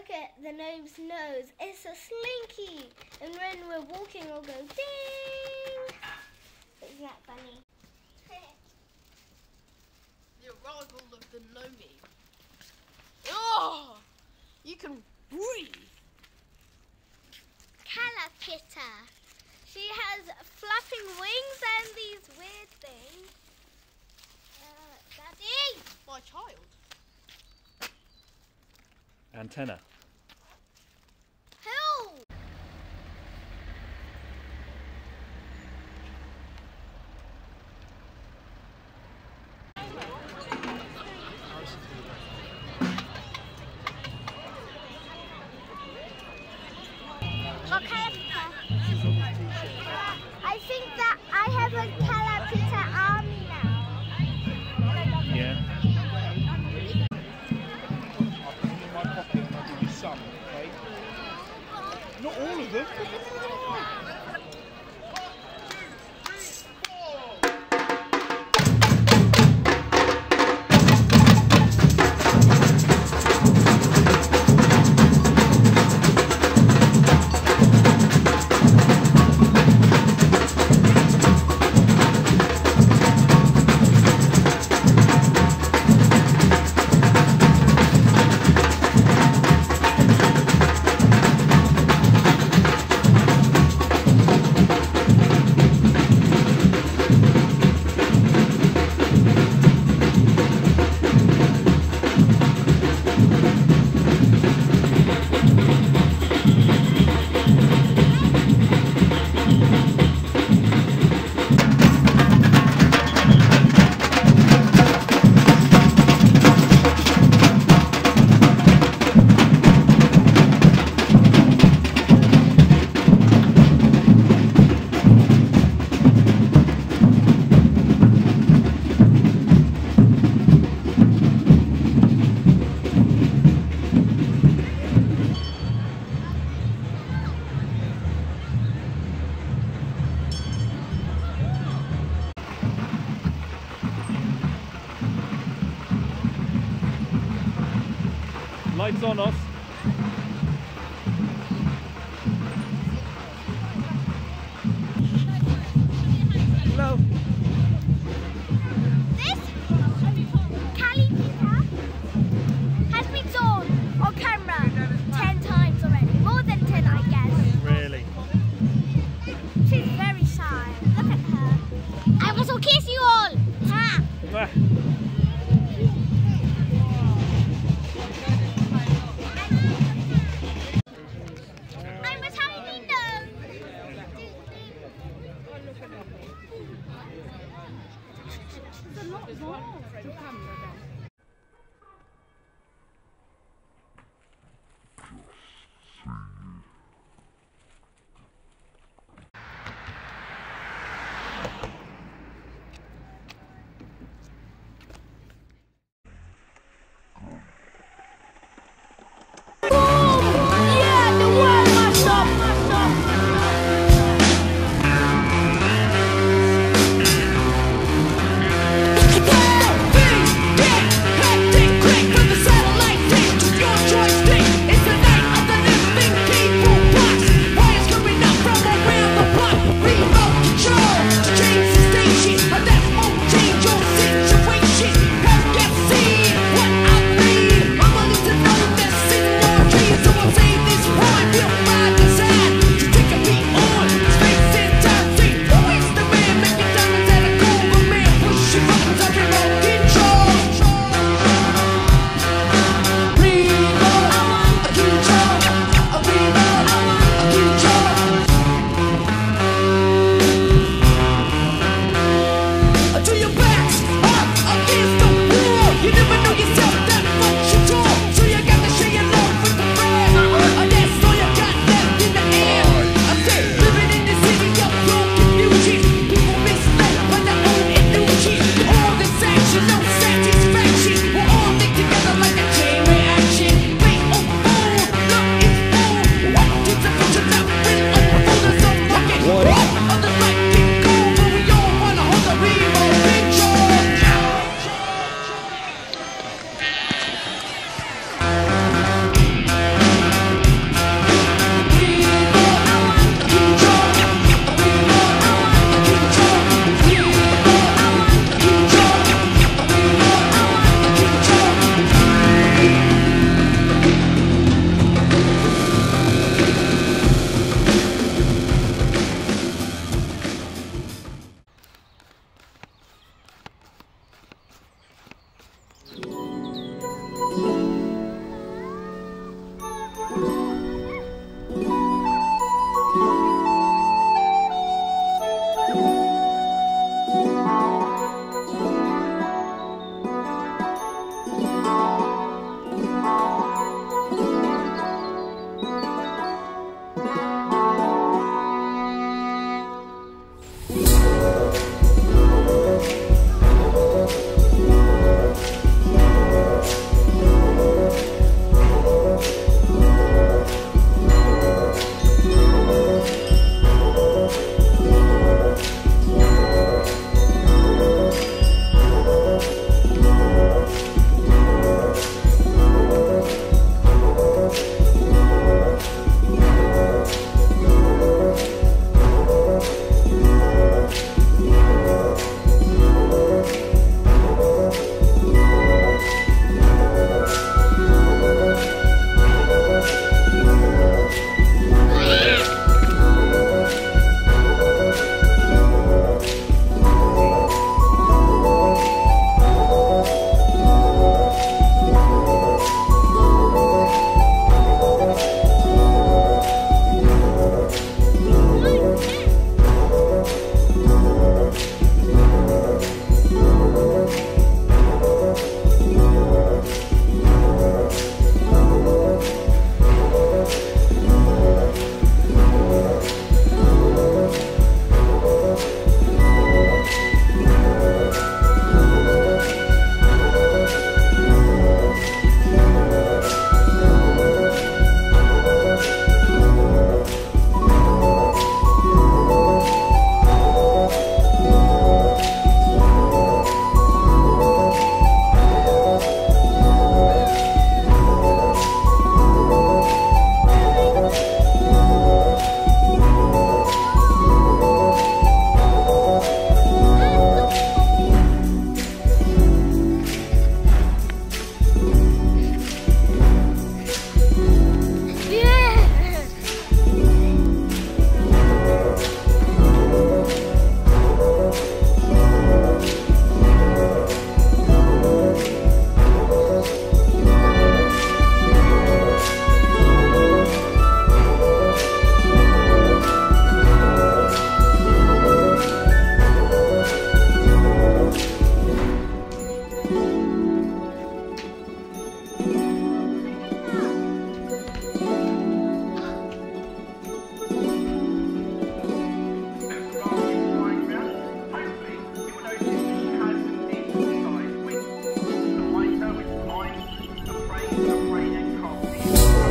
look at the gnome's nose. It's a slinky. And when we're walking, it'll go ding. Isn't that funny? The arrival of the Gnomie. Oh! You can breathe. Calapitta. She has flapping wings and these weird things. Daddy! My child. Antenna. Who? I think that I have a Calapitta army now. Yeah. In my pocket, I'll give you some, okay? Not all of them. Lights on us. Hello. This Calapitta has been shown on camera 10 times already. More than 10, I guess. Really? She's very shy. Look at her. I want to kiss you all. Ha! Ah.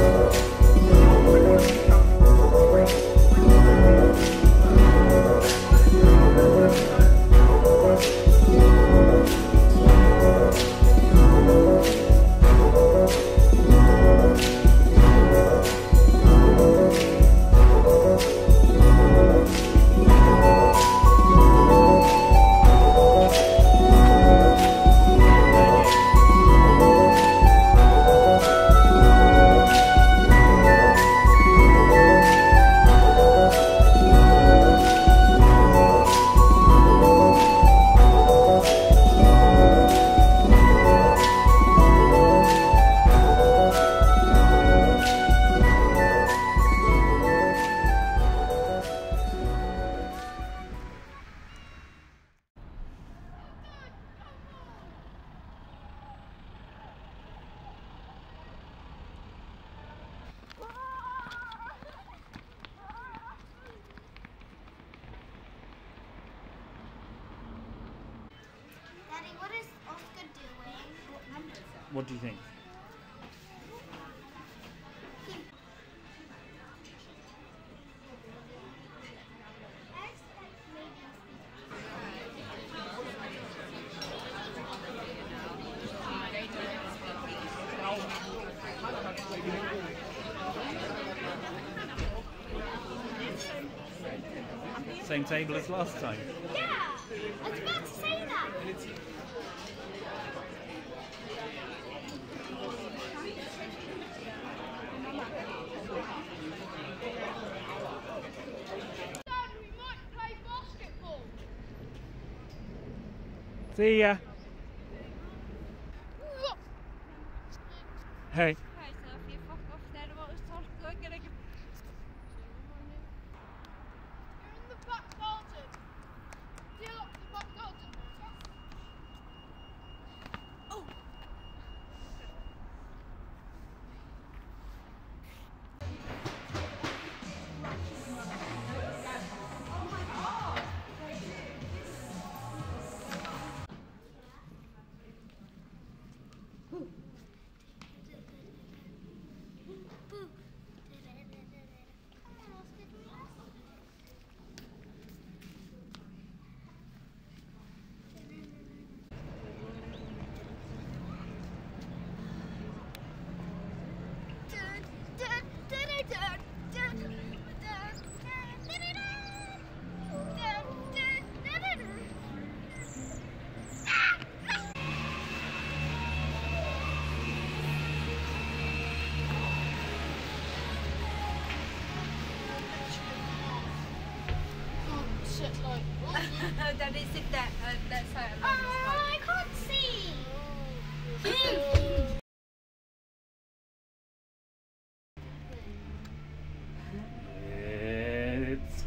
Daddy, what is Oscar doing? What do you think? Same table as last time. Yeah, I was about to say that. Dad, we might play basketball. See ya. Hey. You're in the back garden. Do you like the back garden? Oh. Sit like. Daddy, sit there. That's how I can't see. It's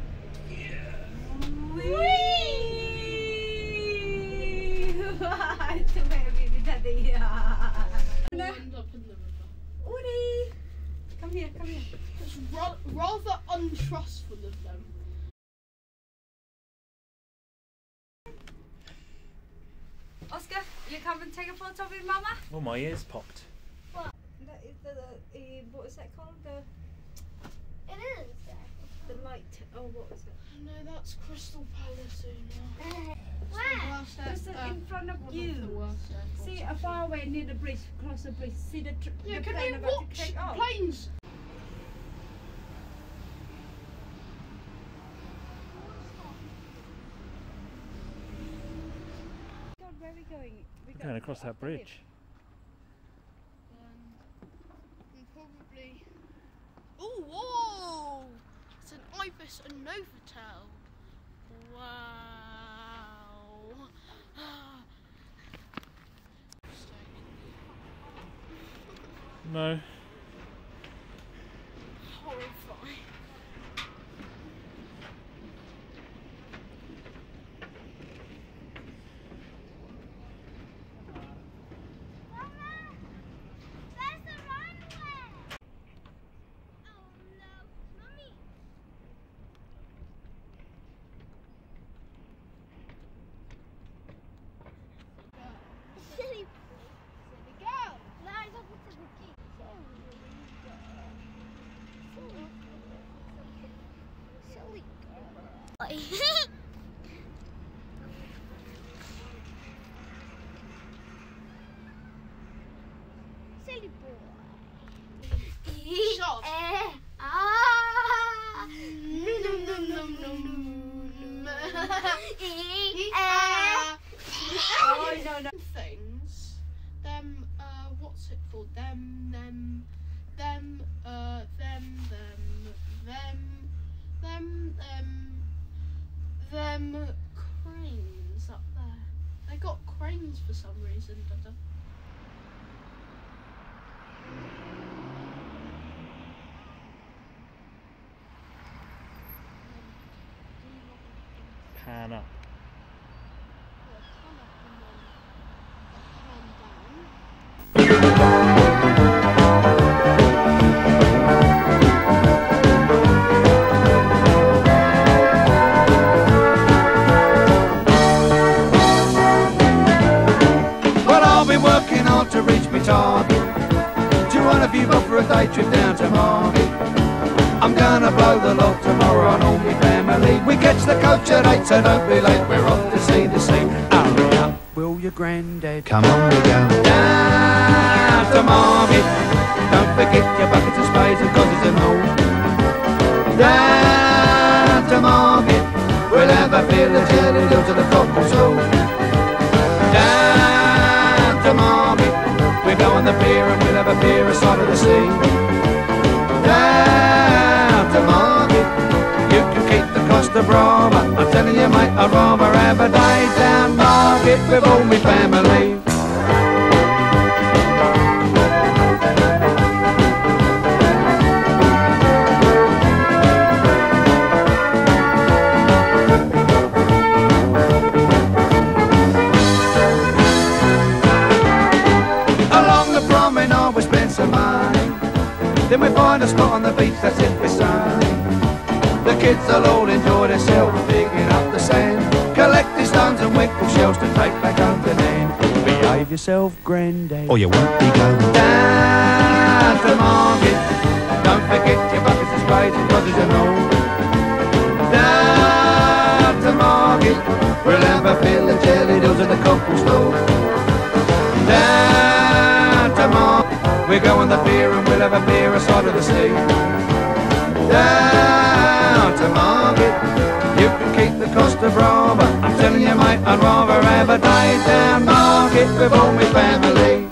End up in the river. Uri! Come here, come here. It's rather untrustful of them. Oscar, you come and take a photo with Mama? well, my ears popped. That is what is that called? It is. The light. Oh, what was it? No, that's Crystal Palace now. Where? Just in front of you. See, far away near the bridge, across the bridge. See the Yeah, the can plane you about to watch take off. planes? God, where are we going? We're going across that bridge. And probably. Oh, whoa! It's an Ibis and Novotel. Wow. No. Horrifying. There's the runway. Oh no, Mummy. Silly girl. No, I don't want to the key. Shot. Oh, no, no. Things. Them. What's it called? Them cranes up there. They got cranes for some reason. Pan up. Well, I'll be working hard to reach my target. 200 people for a day trip down to Margate. I'm gonna blow the lot tomorrow on all my family. We catch the coach at 8, so don't be late. We're off to see the sea. Hurry up, will your granddad? Come on, we go down to Margate. Don't forget your buckets and spades and codgers and holes. Down to Margate, we'll have a fill of jelly loads of the cockle soul. Down to Margate, we go on the pier and we'll have a beer aside of the sea. Down to Margate, you can keep the Costa Brava. I'm telling you, mate, I'd rather have a day down Margate with all my family. Along the promenade we spend some money. Then we find a spot on the beach that's it for sunny. The kids will all enjoy themselves digging up the sand, collecting stones and winkle shells to take back home to Nan. Behave yourself, granddad, or you won't be going down to Margate. Don't forget your buckets and spades and codgers and all. Down to Margate, we'll have a fill of jelly does at the cockle store. Down to Margate, we go on the pier and we'll have a beer aside of the sea. Down to Margate, you can keep the Costa Brava. I'm telling you, mate, I'd rather have a day down Margate with all my family.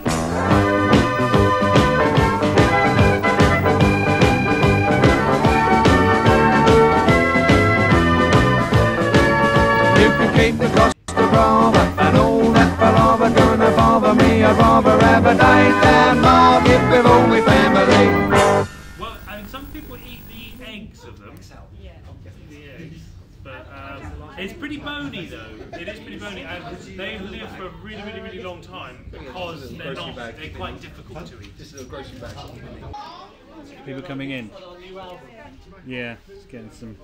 You can keep the Costa Brava and all that palaver gonna bother me. I'd rather have a day down Margate with all my family. Well, I mean, some people eat the eggs of them. The eggs. But it's pretty bony though. It is pretty bony, and they live for a really, really, really long time because they're quite difficult to eat. This is a grocery bag. People coming in. Yeah, just getting some.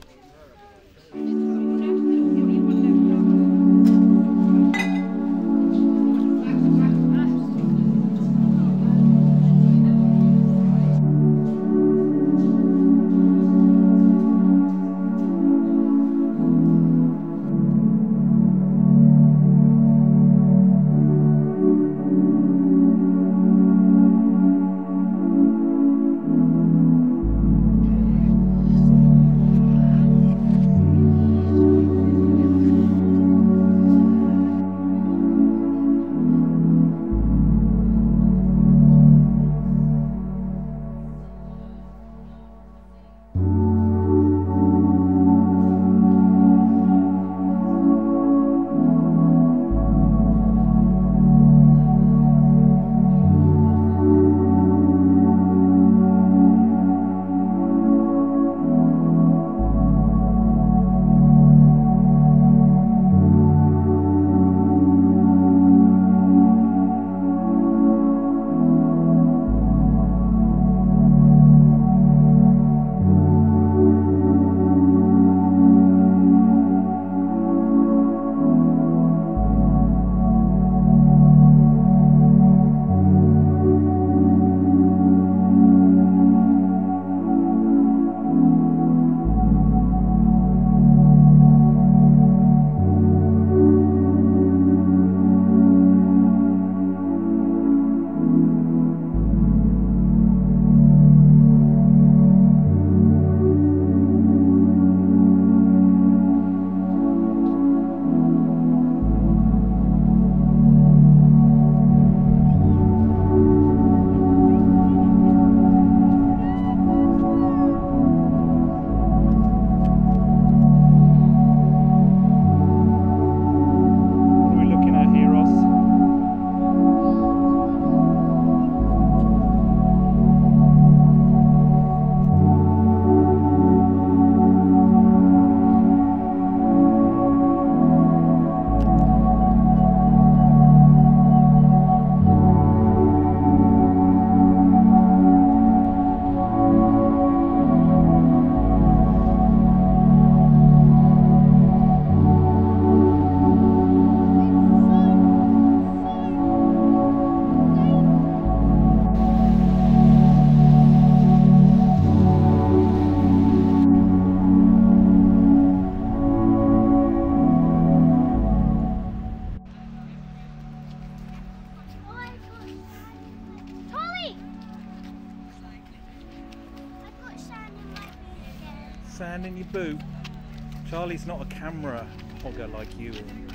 sand in your boot. Charlie's not a camera hogger like you, Ian.